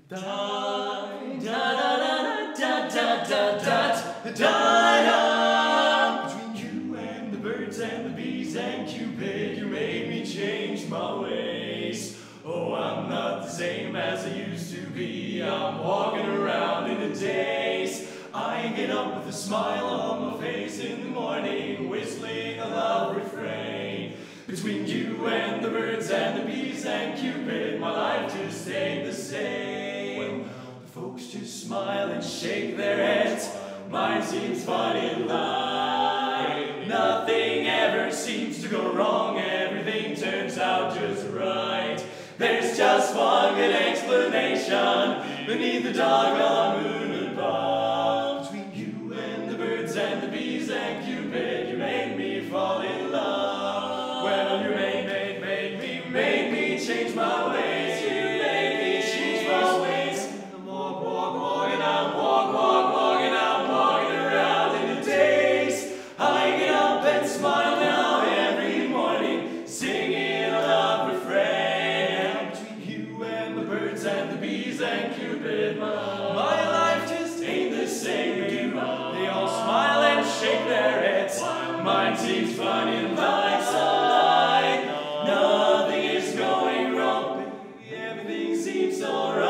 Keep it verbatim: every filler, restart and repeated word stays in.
Da da da da da da da da da da. Between you and the birds and the bees and Cupid, you made me change my ways. Oh, I'm not the same as I used to be. I'm walking around in a daze. I get up with a smile on my face in the morning, whistling a love refrain. Between you and the birds and the bees and Cupid, my life just stayed the same. The folks just smile and shake their heads. Mine seems funny in life. Nothing ever seems to go wrong. Everything turns out just right. There's just one good explanation beneath the doggone moon above. Between you and the birds and the bees and Cupid, you made me fall in love. Well, you made, made, made me, made me change my ways. You made me change my ways. I'm walk, walk, walking, I'm walk, walk, walking, I'm walking around in the days. I get up and smile now every morning, singing a love refrain. Between you and the birds and the bees and Cupid, my, my life just ain't the same. They all smile and shake their heads. Mine seems funny and like sunlight. Nothing is going wrong, baby. Everything seems alright.